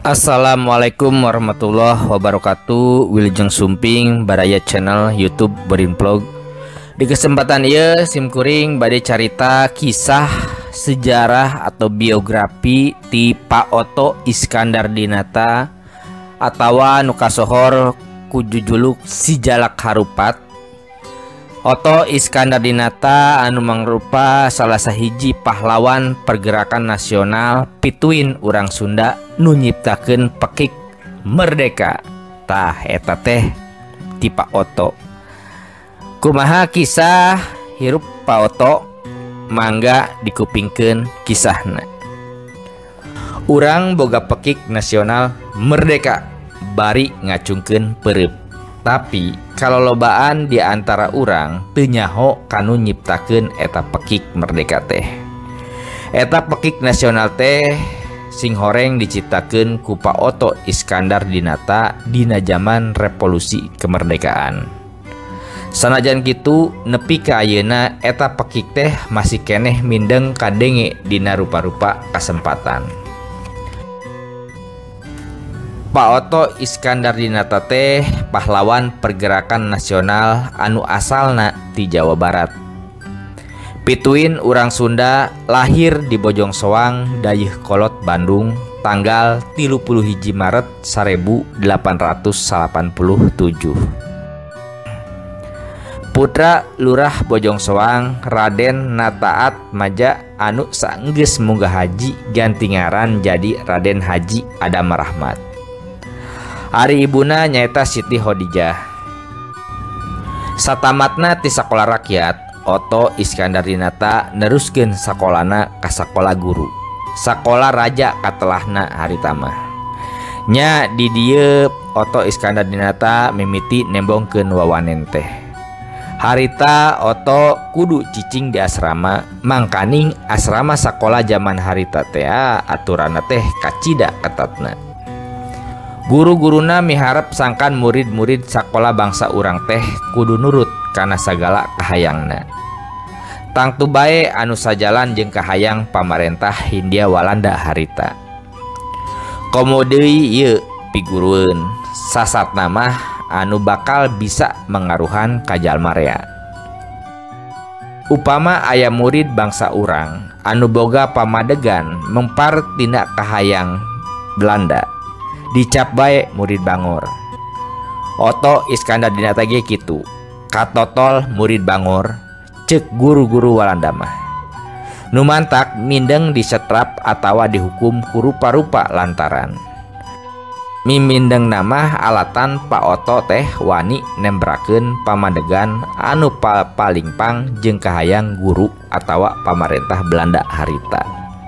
Assalamualaikum warahmatullahi wabarakatuh. Wilujeng Sumping Baraya channel YouTube Berin Vlog. Di kesempatan ieu simkuring bade carita kisah sejarah atau biografi ti Pak Otto Iskandar Dinata atawa nu kasohor ku jujuluk Si Jalak Harupat. Otto Iskandar Dinata anu mangrupa salah sahiji pahlawan pergerakan nasional pituin urang Sunda nu nyiptakeun pekik merdeka. Tah eta teh ti Pak Otto. Kumaha kisah hirup Pak Otto? Mangga dikupingkeun kisahna. Urang boga pekik nasional merdeka bari ngacungkeun peureup. Tapi kalau lobaan di antara urang teu nyaho kanu nyiptakeun eta pekik merdeka teh. Eta pekik nasional teh sing horeng diciptakeun ku Pak Otto Iskandar Dinata dina zaman revolusi kemerdekaan. Sanajan kitu nepi ka ayeuna eta pekik teh masih keneh mindeng kadenge dina rupa-rupa kasempatan. Pak Otto Iskandar Dinata teh pahlawan pergerakan nasional anu asalna di Jawa Barat. Pituin urang Sunda lahir di Bojongsoang, Dayeuh Kolot, Bandung tanggal 31 Maret 1887. Putra Lurah Bojongsoang Raden Nataat Maja anu saenggeus munggah haji ganti ngaran jadi Raden Haji Adam Rahmat. Ari ibuna nyaeta Siti Hodijah. Satamatna ti sakola rakyat, Otto Iskandar Dinata neruskeun sakolana ka sakola guru. Sakola raja katelahna haritama. Nya di dieu Otto Iskandar Dinata mimiti nembongkeun wawanen teh. Harita Otto kudu cicing di asrama, mangkaning asrama sakola zaman harita teh aturanna teh kacida ketatna. Guru-guruna miharep sangkan murid-murid sakola bangsa urang teh kudu nurut kana sagala kahayangna. Tangtu bae anu sajalan jeung kahayang pamarentah Hindia Walanda harita. Komo deui ieu pigurueun sasatna mah anu bakal bisa mengaruhan ka jalma rea. Upama aya murid bangsa urang anu boga pamadegan mempar tina kahayang Belanda, dicap bae murid bangor. Otto Iskandar Dinata ge kitu, katotol murid bangor, ceuk guru-guru Walanda mah. Nu mantak mindeng disetrap atawa dihukum ku rupa-rupa lantaran mimindeng nama alatan Pak Otto teh wani nembrakeun pamadegan anu palingpang jeung kahayang guru atawa pamarentah Belanda harita.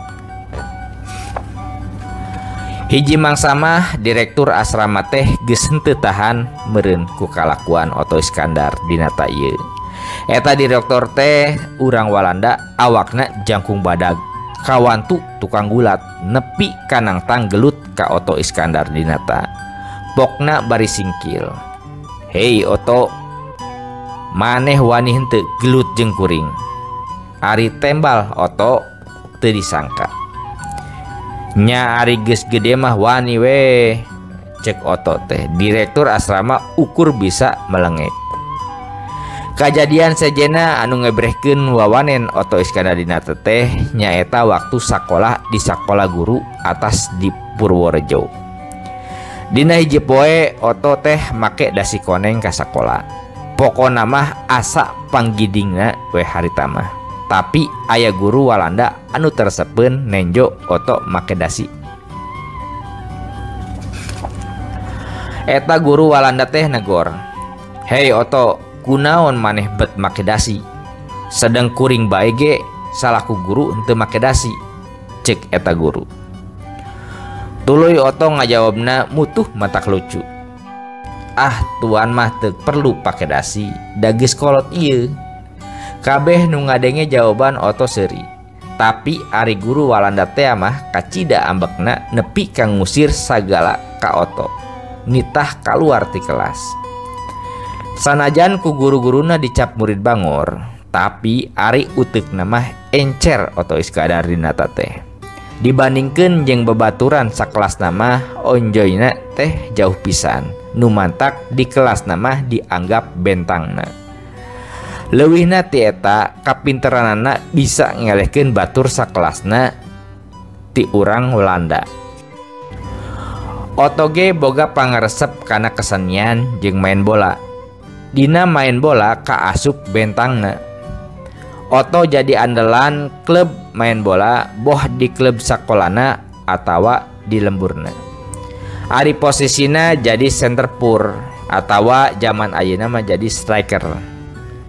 Hiji mangsa mah direktur asrama teh geus henteu tahan meureun ku kalakuan Otto Iskandar Dinata ieu. Eta direktur teh urang Walanda awakna jangkung badag, kawantu tukang gulat, nepi kanang tang gelut ka Otto Iskandar Dinata. Pokna bari singkil. Hei Otto, maneh wani henteu gelut jeung kuring. Ari tembal Otto teu disangka. Nya ari geus gede mah wani we, cek Otto teh. Direktur asrama ukur bisa melengek. Kajadian sejenna anu ngebrehkeun wawanen Otto Iskandar Dinata teh nyaeta waktu sakola di sakola guru atas di Purworejo. Dina hiji poe Otto teh make dasi koneng ka sakola. Pokona mah asa panggidingna we harita mah. Tapi aya guru Walanda anu tersepeun nenjo Otto make dasi. Eta guru Walanda teh negor, "Hei Otto, kunaon maneh bet make dasi? Sedeng kuring bae ge salaku guru henteu make dasi," cek eta guru. Tuluy Otto ngajawabna mutuh matak lucu, "Ah tuan mah teu perlu pake dasi, da geus kolot ieu." Kabeh nu ngadenge jawaban Otto seuri. Tapi ari guru Walanda teh mah kacida ambekna nepi ka ngusir sagala ka Otto, nitah kaluar ti kelas. Sanajan ku guru-guruna dicap murid bangor, tapi ari uteukna mah encer Otto Iskandar Dinata teh. Dibandingkan jeung babaturan sakelas nama onjoyna teh jauh pisan. Nu mantak di kelas nama dianggap bentangna. Leuwihna ti eta kapinteranana bisa ngelehkeun batur sakelasna ti urang Walanda. Otto ge boga pangaresep kana kesenian jeung main bola. Dina main bola kaasup bentangna. Otto jadi andalan klub main bola boh di klub sakolana atawa di lemburna. Ari posisina jadi center pur atawa zaman ayeuna mah jadi striker.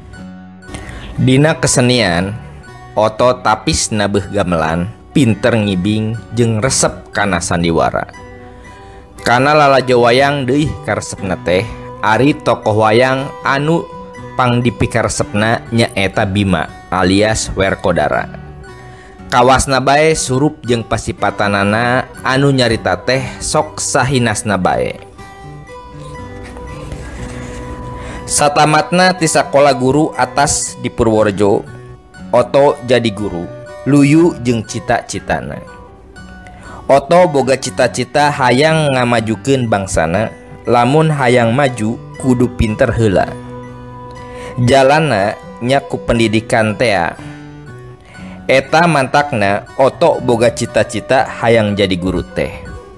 Dina kesenian, Otto tapis nabeuh gamelan, pinter ngibing jeung resep kana sandiwara. Kana lalajo wayang deui karesepna teh, ari tokoh wayang anu pangdipikaresepna nyaeta Bima alias Werkodara. Kawasna bae surup jeung pasipatanana anu nyarita teh sok sahinasna bae. Satamatna ti sakola guru atas di Purworejo, Otto jadi guru, luyu jeung cita-citana. Otto boga cita-cita hayang ngamajukeun bangsana, lamun hayang maju kudu pinter heula. Jalanna nya ku pendidikan tea. Eta mantakna Otto boga cita-cita hayang jadi guru teh.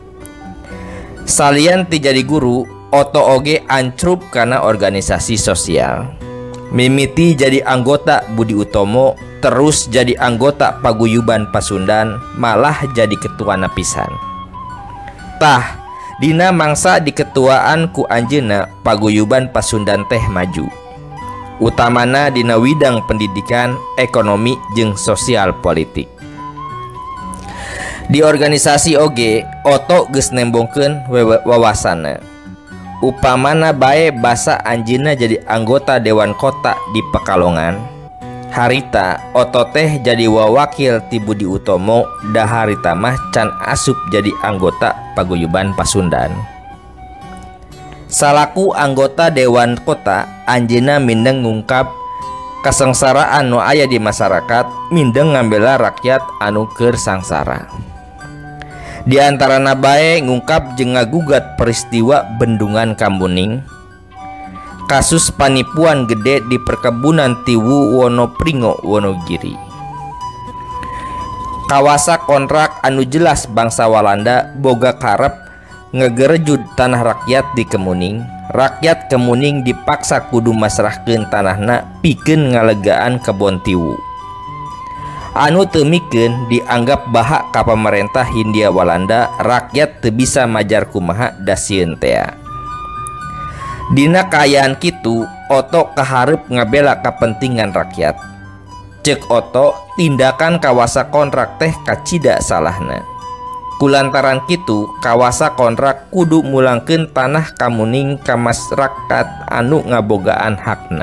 Salian ti jadi guru, Otto oge ancrup karena organisasi sosial. Mimiti jadi anggota Budi Utomo, terus jadi anggota Paguyuban Pasundan, malah jadi ketua napisan. Tah, dina mangsa diketuaan ku anjeuna Paguyuban Pasundan teh maju. Utamana dina widang pendidikan, ekonomi, jeung sosial politik. Di organisasi oge, Otto geus nembongkeun wawasanna. Upamana bae basa anjeunna jadi anggota Dewan Kota di Pekalongan. Harita Otto teh jadi wawakil ti Budi Utomo, da harita mah can asup jadi anggota Paguyuban Pasundan. Salaku anggota Dewan Kota, anjeunna mindeng ngungkap kasengsaraan nu aya di masyarakat, mindeng ngambela rakyat anu keur sangsara. Di antarana bae ngungkap jeung ngagugat peristiwa Bendungan Kambuning, kasus panipuan gede di perkebunan Tiwu Wonopringo Wonogiri, kawasa kontrak anu jelas bangsa Walanda boga karep ngegerejud tanah rakyat di Kemuning. Rakyat Kemuning dipaksa kudu masrahkeun tanahna pikeun ngalegaan kebon Tiwu. Anu teu mikeun dianggap bahak ka pamarentah Hindia Walanda, rakyat teu bisa majar kumaha da sieun tea. Dina kaayaan kitu, Otto kaharep ngabela kapentingan rakyat. Ceuk Otto, tindakan kawasa kontrak teh kacida salahna. Kulantaran kitu, kawasa kontrak kudu mulangkeun tanah Kamuning ka masyarakat anu ngabogaan hakna.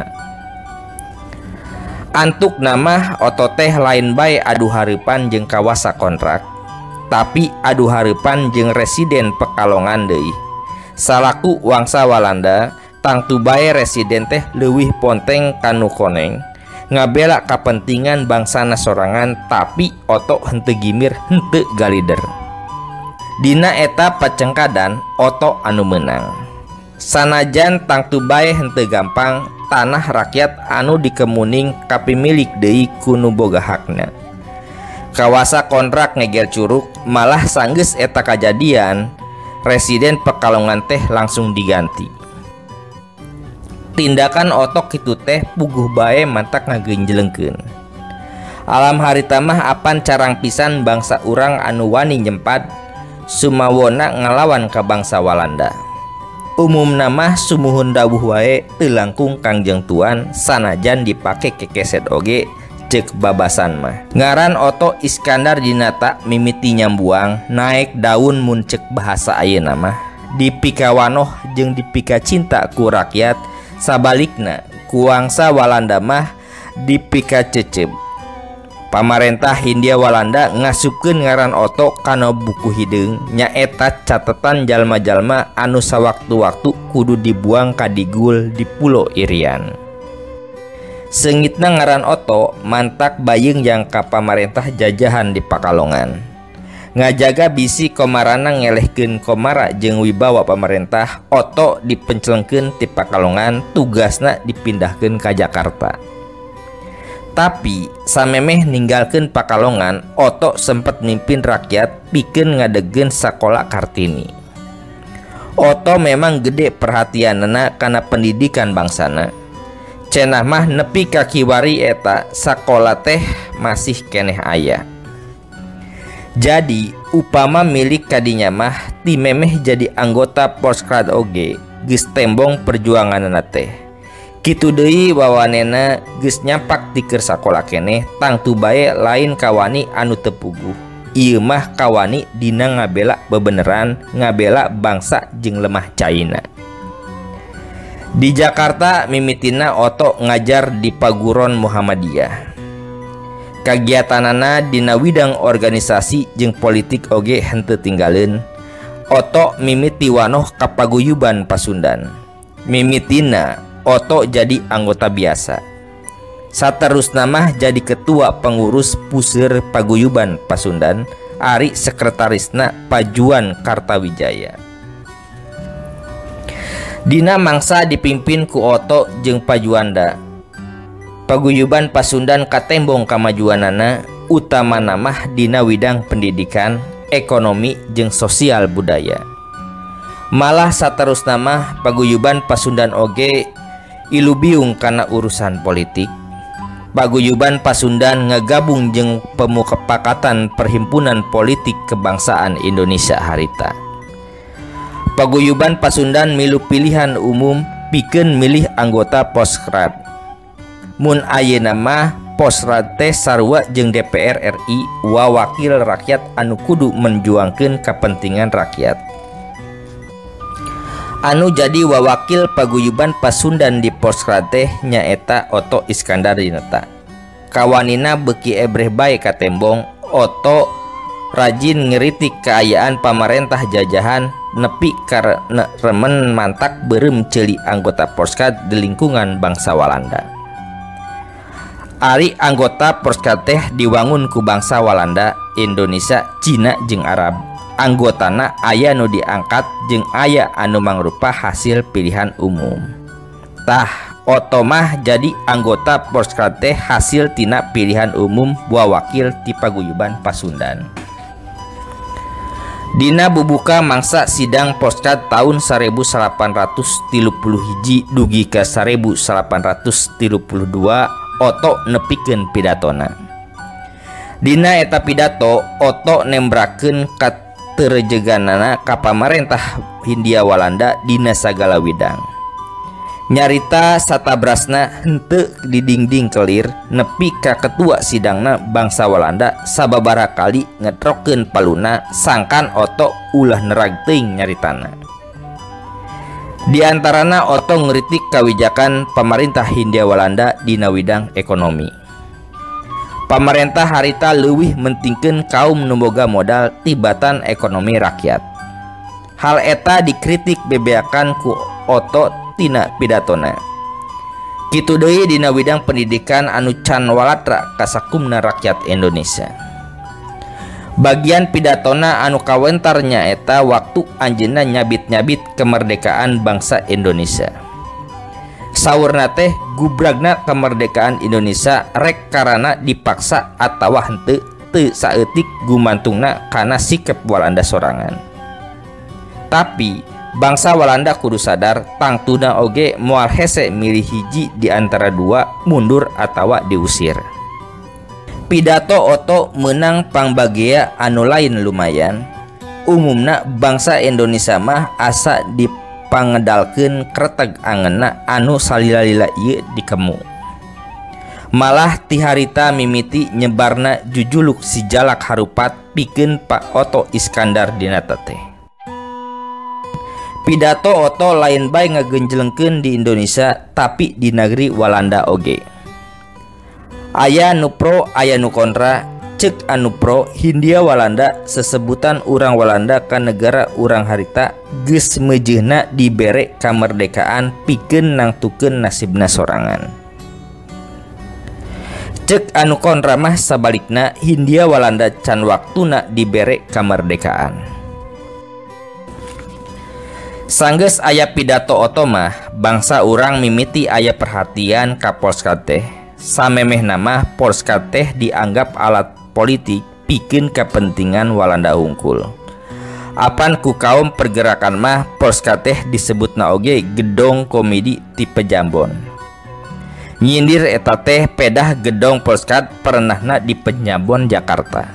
Antuk nama Otto teh lain bae adu hareupan jeung kawasa kontrak, tapi adu hareupan jeung residen Pekalongan deui. Salaku wangsa Walanda, tangtu bae residen teh leuwih ponteng kanu koneng, ngabela kapentingan bangsana sorangan, tapi Otto henteu gimir henteu galider. Dina eta pacengkadan Otto anu menang. Sanajan tangtu bae henteu gampang, tanah rakyat anu di Kemuning kapimilik deui ku nu boga hakna. Kawasa kontrak ngeger curug, malah sanggeus eta kajadian, residen Pekalongan teh langsung diganti. Tindakan Otto kitu teh puguh bae mantak ngagenjleungkeun. Alam harita mah apan carang pisan bangsa urang anu wani nyempad sumawona ngalawan ka bangsa Walanda. Umumna mah sumuhun dawuh wae teu langkung Kangjeng Tuan, sanajan dipake kekeset oge, ceuk babasan mah. Ngaran Otto Iskandar dinata mimiti nyambuang, naik daun mun ceuk bahasa ayeuna mah. Dipikawanoh jeung dipika cinta ku rakyat, sabalikna ku wangsa Walanda mah dipika cecep. Pamarentah Hindia Walanda ngasupkeun ngaran Otto kana buku hideung, nyaeta catetan jalma-jalma anu sawaktu-waktu kudu dibuang ka digul di Pulo Irian. Seungitna ngaran Otto mantak bayeung yang ka pamarentah jajahan di Pakalongan. ngajaga bisi komarana ngelehkeun komara jeung wibawa pamarentah. Oto dipencelengkeun ti Pakalongan, tugasna dipindahkeun ka Jakarta. Tapi samemeh ninggalkeun Pakalongan, Oto sempet mimpin rakyat pikeun ngadegkeun sakola Kartini. Oto memang gede perhatianna kana pendidikan bangsana. Cenah mah nepi ka kiwari eta sakola teh masih keneh aya. Jadi upama milik kadinya mah ti memeh jadi anggota Poskrad oge geus tembong perjuanganna teh. Kitu deui wawanena geus nyampak ti keur sakola keneh tangtu bae lain kawani anu teu puguh. Ieu mah kawani dina ngabela bebeneran, ngabela bangsa jeung lemah caina. Di Jakarta mimitina Oto ngajar di Paguron Muhammadiyah. Kagiatanana dina widang organisasi jeung politik oge henteu tinggaleun. Oto mimiti wanoh ka paguyuban Pasundan. Mimitina Oto jadi anggota biasa. Saterusna mah jadi ketua pengurus puseur paguyuban Pasundan, ari sekretarisna Pajuan Kartawijaya. Dina mangsa dipimpin ku Oto jeung Pajuanda. Paguyuban Pasundan katembong kamajuanana, utamana mah dina widang pendidikan, ekonomi jeung sosial budaya. Malah saterusna mah paguyuban Pasundan oge ilubiung kana urusan politik. Paguyuban Pasundan ngagabung jeung Pemukapakatan Perhimpunan Politik Kebangsaan Indonesia harita. Paguyuban Pasundan milu pilihan umum pikeun milih anggota Poskrad. Mun ayeuna mah Poskrad teh sarua jeung DPR RI wawakil rakyat anu kudu menjuangkeun kapentingan rakyat. Anu jadi wawakil paguyuban Pasundan di Poskrad teh nyaeta Oto Iskandar Dinata. Kawanina beuki ebreh bae ka tembong. Oto rajin ngeritik keayaan pamarentah jajahan, nepi karena remen mantak beureum ceuli anggota Poskrad di lingkungan bangsa Walanda. Ari anggota Poskrad teh diwangun ku bangsa Walanda, Indonesia, Cina jeung Arab. Anggotana aya nu diangkat jeung aya anu mangrupa hasil pilihan umum. Tah Oto mah jadi anggota Poskrad teh hasil tina pilihan umum wawakil ti paguyuban Pasundan. Dina bubuka mangsa sidang Poskrad tahun 1831 dugi ka 1832, Oto nepikeun pidatona. Dina eta pidato Oto nembrakeun katerejeganana ka pamarentah Hindia Walanda dina sagala widang. Nyarita satabrasna henteu didingding kelir nepi ka ketua sidangna bangsa Walanda sababaraha kali ngetrokeun paluna sangkan Oto ulah nerag teuing nyaritana. Di antarana Oto ngritik kawijakan pamarentah Hindia Walanda dina widang ekonomi. Pamarentah harita leuwih mentingkeun kaum nu boga modal tibatan ekonomi rakyat. Hal eta dikritik bebeakan ku Oto tina pidatona. Kitu deui dina widang pendidikan anu can walatra kasakumna rakyat Indonesia. Bagian pidatona anu kawentar nyaeta waktu anjeunna nyabit-nyabit kemerdekaan bangsa Indonesia. Saurna teh gubragna kemerdekaan Indonesia rek karana dipaksa atawa henteu teu saeutik gumantungna kana sikep Walanda sorangan. Tapi bangsa Walanda kudu sadar tangtuna oge moal hese milih hiji di antara dua, mundur atawa diusir. Pidato Oto menang pangbagea anu lain lumayan. Umumna bangsa Indonesia mah asa dipangedalkeun kreteg angeunna anu salila-lila ieu dikemu. Malah ti harita mimiti nyebarna jujuluk si jalak harupat pikeun Pak Oto Iskandar Dinata teh. Pidato Oto lain bae ngagenjlengkeun di Indonesia tapi di negeri Walanda oge. Aya nu pro aya nu kontra. Cek anu pro Hindia Walanda sesebutan urang Walanda ka negara urang harita geus meujeuhna dibere kamerdekaan pikeun nangtukeun nasibna sorangan. Cek anu kontra mah sabalikna Hindia Walanda can waktuna dibere kamardekaan. Sanggeus aya pidato Oto mah bangsa urang mimiti aya perhatian ka Polska teh. Samemeh nama Polska teh dianggap alat politik pikeun kepentingan Walanda unggul. Apan ku kaum pergerakan mah Polska teh disebutna oge gedong komedi tipe Jambon. Nyindir eta teh pedah gedong Polska pernahna di Penjambon Jakarta.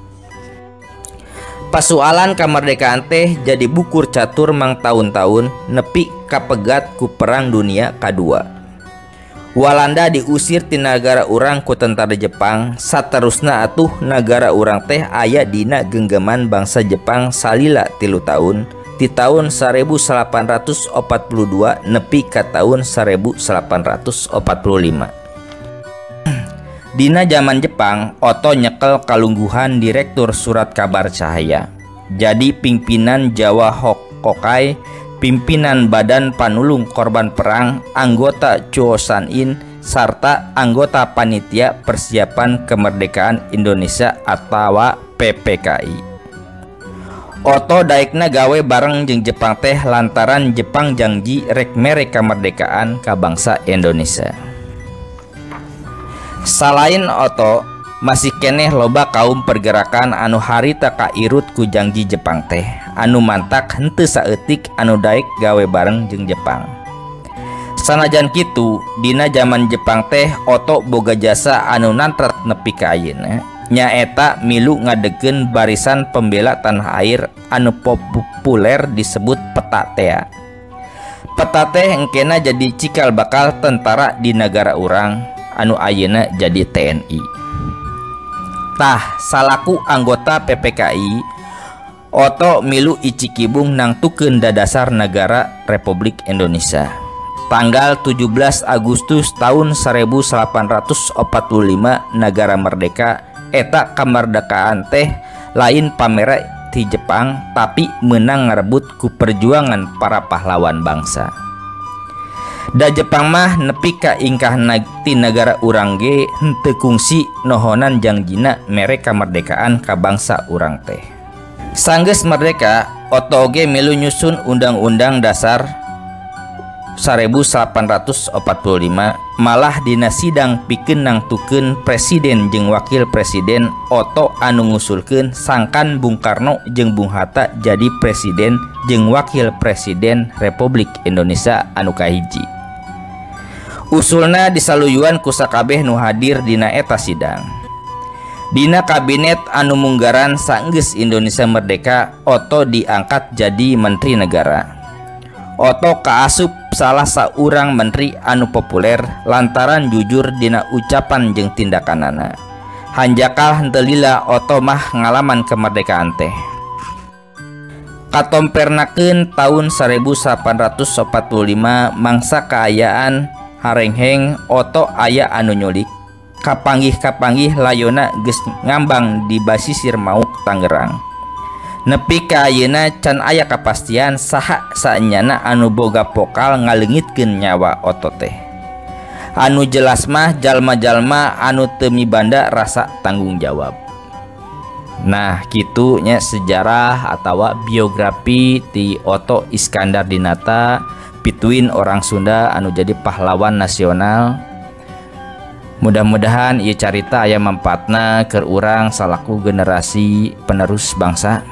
Pasualan kamardekaan teh jadi bukur catur mang tahun-tahun nepi kapegat ku Perang Dunia Kadua. Walanda diusir ti nagara urang ku tentara Jepang, saterusna atuh nagara urang teh aya dina genggaman bangsa Jepang salila 3 tahun ti tahun 1842 nepi ka tahun 1845. Dina zaman Jepang, Oto nyekel kalungguhan Direktur Surat Kabar Cahaya. Jadi pimpinan Jawa Hokkaido, pimpinan Badan Panulung Korban Perang, anggota Chuosanin, serta anggota Panitia Persiapan Kemerdekaan Indonesia atau PPKI. Oto daekna gawe bareng jeung Jepang teh lantaran Jepang janji rek mere kamardekaan ka bangsa Indonesia. Salain Oto, masih keneh loba kaum pergerakan anu harita kairut ku janji Jepang teh, anu mantak henteu saeutik anu daek gawe bareng jeung Jepang. Sanajan kitu, dina zaman Jepang teh Oto boga jasa anu nantret nepi ka ayeuna, nyaeta milu ngadegeun barisan pembela tanah air anu populer disebut Peta Tea. Peta teh engkena jadi cikal bakal tentara di negara urang anu ayeuna jadi TNI. Tah salaku anggota PPKI, Oto milu icikibung nangtukeun dadasar negara Republik Indonesia. Tanggal 17 Agustus tahun 1845 negara merdeka. Eta kamardekaan teh lain pamere ti Jepang tapi menang ngarebut ku perjuangan para pahlawan bangsa. Da Jepang mah nepi ka ingkah ti negara urang ge henteu kungsi nohonan jangjina mere kamardekaan ka bangsa urang teh. Sanggeus merdeka, Oto ge milu nyusun Undang-Undang Dasar 1845, malah dina sidang pikeun nangtukeun presiden jeung wakil presiden. Oto anu ngusulkeun sangkan Bung Karno jeung Bung Hatta jadi presiden jeung wakil presiden Republik Indonesia anu kahiji. Usulna disaluyuan ku sakabeh nu hadir dina eta sidang. Dina kabinet anu munggaran saenggeus Indonesia merdeka, Oto diangkat jadi menteri negara. Oto kaasup salah saurang menteri anu populer lantaran jujur dina ucapan jeung tindakanana. Hanjakal henteu lila Oto mah ngalaman kemerdekaan teh. Katompernakeun tahun 1845 mangsa kaayaan harengheng, Oto aya anu nyulik. Kapanggih-kapanggih layona geus ngambang di basisir Mauk Tangerang. Nepi ka ayeuna can aya kapastian saha saenyana anu boga pokal ngaleungitkeun nyawa Oto teh. Anu jelas mah jalma-jalma anu teu mibanda rasa tanggung jawab. Nah, kitu nya sejarah atawa biografi ti Oto Iskandar Dinata, pituin orang Sunda anu jadi pahlawan nasional. Mudah-mudahan ieu carita aya manfaatna keur urang salaku generasi penerus bangsa.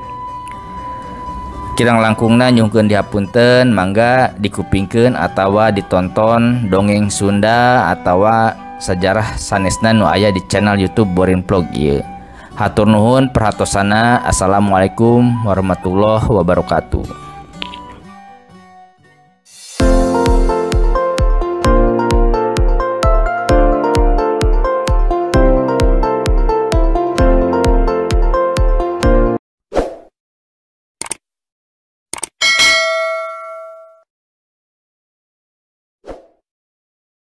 Kirang langkungna nyuhkeun dihapunten, mangga dikupingkeun atawa ditonton dongeng Sunda atawa sejarah sanesna nu aya di channel YouTube Borin Vlog ieu. Hatur nuhun perhatosana. Assalamualaikum warahmatullahi wabarakatuh.